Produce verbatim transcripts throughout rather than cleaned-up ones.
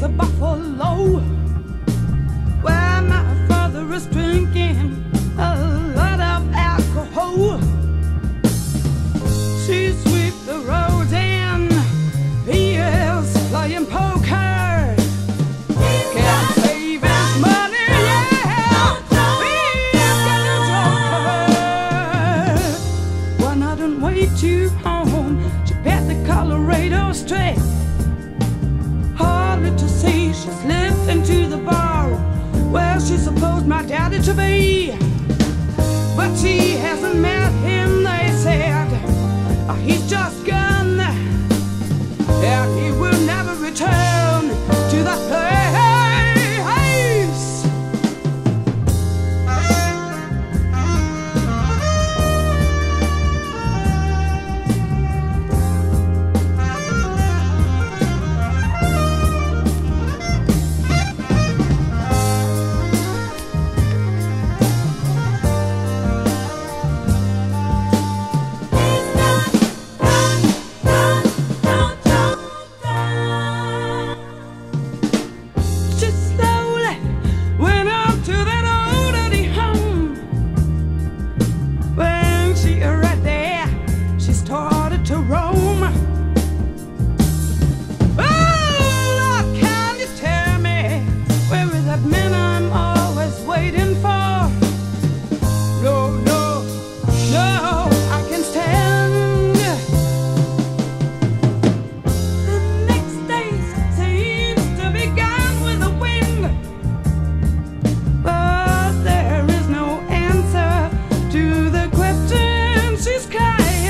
to Buffalo, where my father is drinking a lot of alcohol. She sweeps the roads and he is playing poker. Can't save his money, yeah. He's getting drunker. One night on way to home, she bet the Colorado straight. Hardly to see, she slipped into the bar where she supposed my daddy to be. But she hasn't met him, they said. Oh, he's just gone, and he will never return to that place.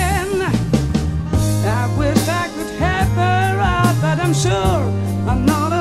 I'm sure I'm not